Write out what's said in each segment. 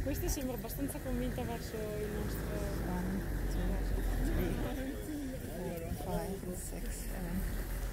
Questo sembra abbastanza convinta verso il nostro... 1, 2, 3, 4, 5, 6, 7.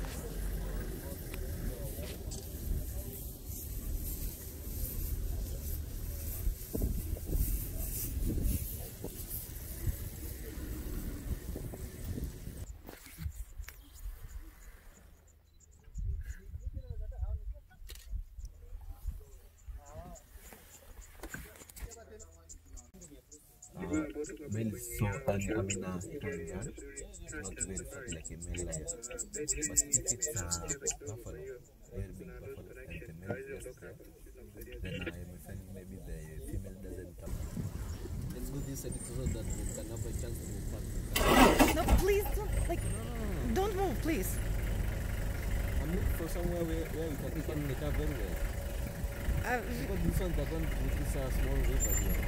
Male is so Amina Tanzania, it's not very fat like a male lion. But if it's a buffalo, very big buffalo, and the male is just fat, then I am afraid maybe the female doesn't come. Let's go this side so that we can have a chance to move back. No, please don't, like, don't move, please. I'm looking for somewhere where we can make up very well. Because this one doesn't, this is a small river here.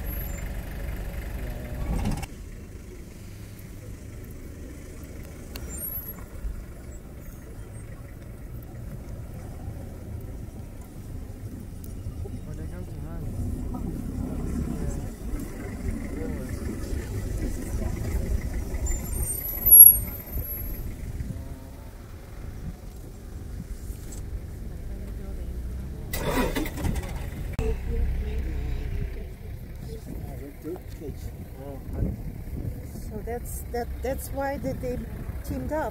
So that's why they teamed up.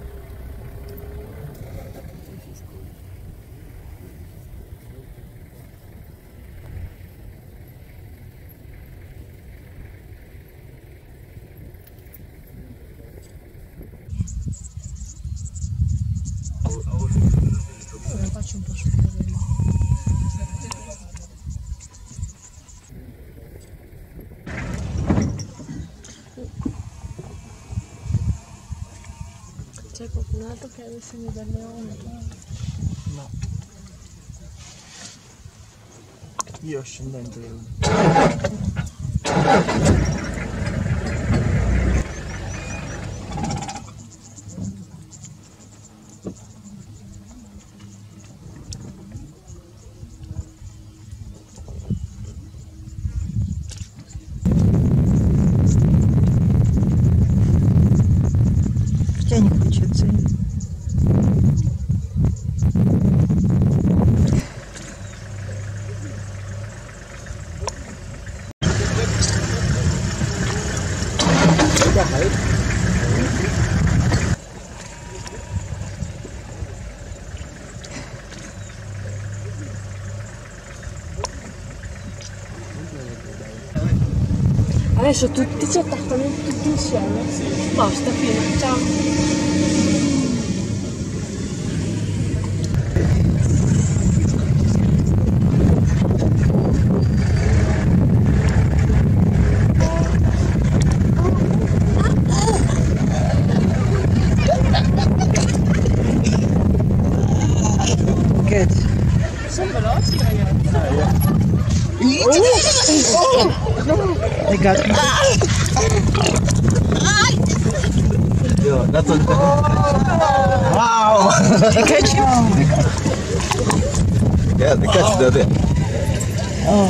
C'è qualcun altro che ha i segni del leone? No. Io scendendo. Я не хочу оценить. Adesso tutti ci attaccano tutti insieme. Basta, fine, ciao. Good. Sono veloci, ragazzi. They got me. Yo, that's what. Wow! They catch you? Yeah, the cat's are there. Oh,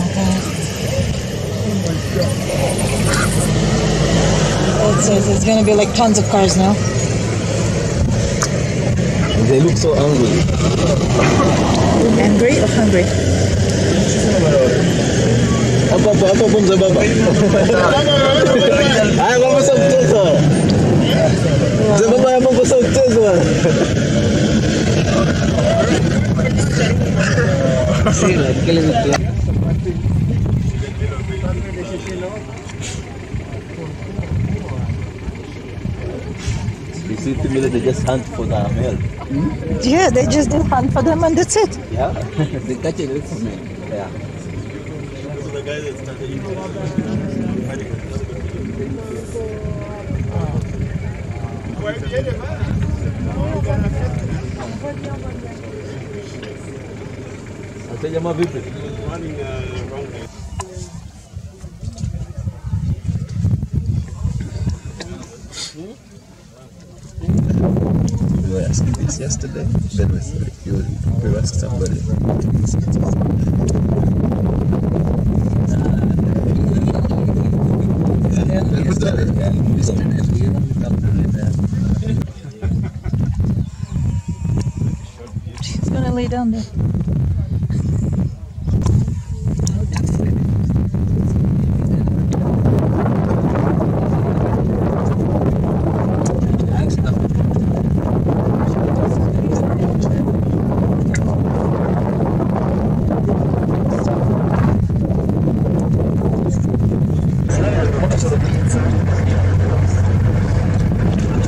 God. It's going to be like tons of cars now. They look so angry. Angry or hungry? Apa pun saya bapak. Ayah mau besar tu. Saya bapak yang mau besar tu. Sila, kalian itu. You see, they just hunt for the male. Yeah, they just did hunt for them and that's it. Yeah, they catch it with male. Yeah. The guy that's not eating. Saya llama vipi? Running wrong way. We were asking this yesterday. Then we asked somebody. She's gonna lay down there.